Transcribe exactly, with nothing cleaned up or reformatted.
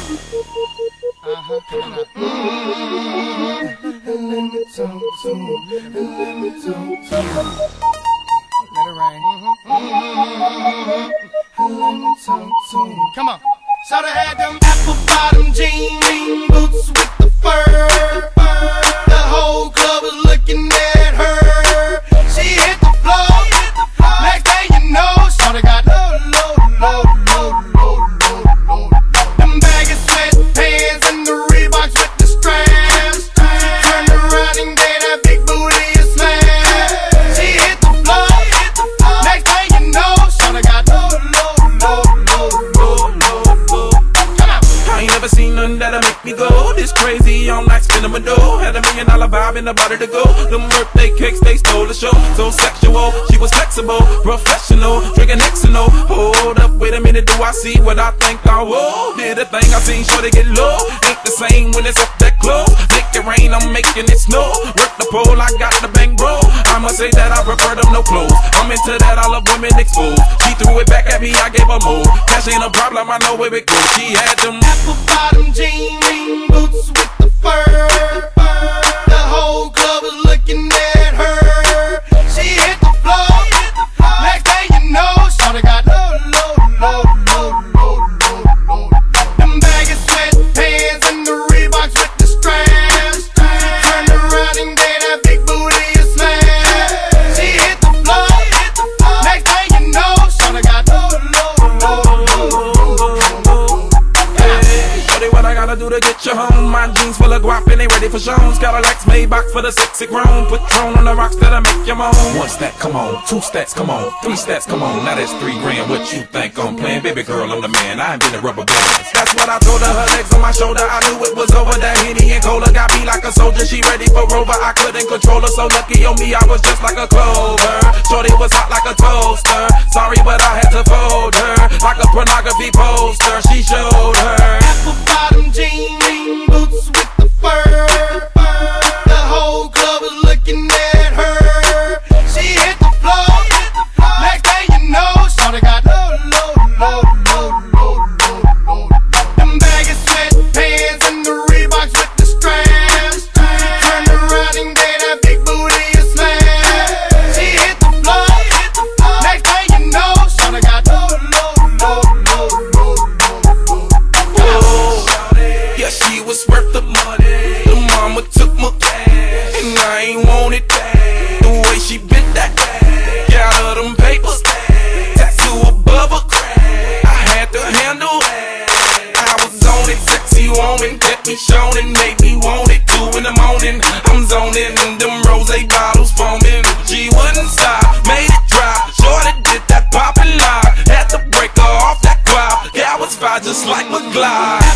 Uh-huh. Come on up. Let me talk to him. Let me talk to him. Let it rain. Let me talk to him. Come on. So they had them apple bottom jean boots with the fur. The whole club was looking at her. She hit the floor. Next thing you know, shorty got low, low, low, low, low, low, low. Them baggy sweatpants and the Reeboks with the straps. She turned around and gave that big booty a slap. She hit the floor. Next thing you know, shorty got low, low, low, low, low, low. I ain't never seen nothing that'll make me go this crazy. I'm like spinning my dough. Had a million dollar vibe in the body to go. Them birthday cakes, they stole the show. So sexual, she was flexible, professional, drinking Xano. Hold up, wait a minute, do I see what I think I will? Did a thing I seen, sure they get low. Ain't the same when it's up that close. Make it rain, I'm making it snow. Work the pole, I got the bang bro. I must say that I prefer them no clothes. I'm into that, I love women exposed. She threw it back at me, I gave her more. Cash ain't a problem, I know where it goes. She had them apple bottom jean boots with the fur. The whole club was looking at her. She hit the floor. Next thing you know, shorty got low, low, low, low, low, low, low. Them baggy sweatpants and the Reeboks with the straps. She turned around and gave that big booty a slap. She hit the floor. Next thing you know, shorty got low, low, low, low, low. Shorty, what I gotta do to get you home? My jeans full of guap and they ready for shows. Cadillacs Maybach for the sexy grown. Patron on the rocks that'll make you moan. One stack, come on. Two stacks, come on. Three stacks, come on. Now that's three grand. What you think I'm playing? Baby girl, I'm the man. I ain't been a rubber band. That's what I told her. Her legs on my shoulder. I knew it was over. That Henny and Cola got me like a soldier. She ready for Rover. I couldn't control her. So lucky on me, I was just like a clover. Shorty was hot like a toaster. Sorry, but I had to fold her like a pornography poster. She showed her apple bottom jean boots with the fur. The whole club was looking at her. She hit the floor. Next thing you know, shorty got low, low, low, low, low, low, low. Them baggy sweatpants and the Reeboks with the straps. She turned around and gave that big booty a slap. She hit the floor. Next thing you know, shorty got low, low, low, low, low, low. Yeah, she was worth the money. The mama took my cash, and I ain't want it back. The way she bit that ass, got her them papers, tattoo above her crack. I had to handle that. I was on it, sexy woman, kept me showing, made me want it. Two in the morning, I'm zoning, and them rose bottles foaming. She wouldn't stop, made it drop. Shorty did that poppin' lock, had to break her off that cloud. Yeah, I was fine just like McGlide.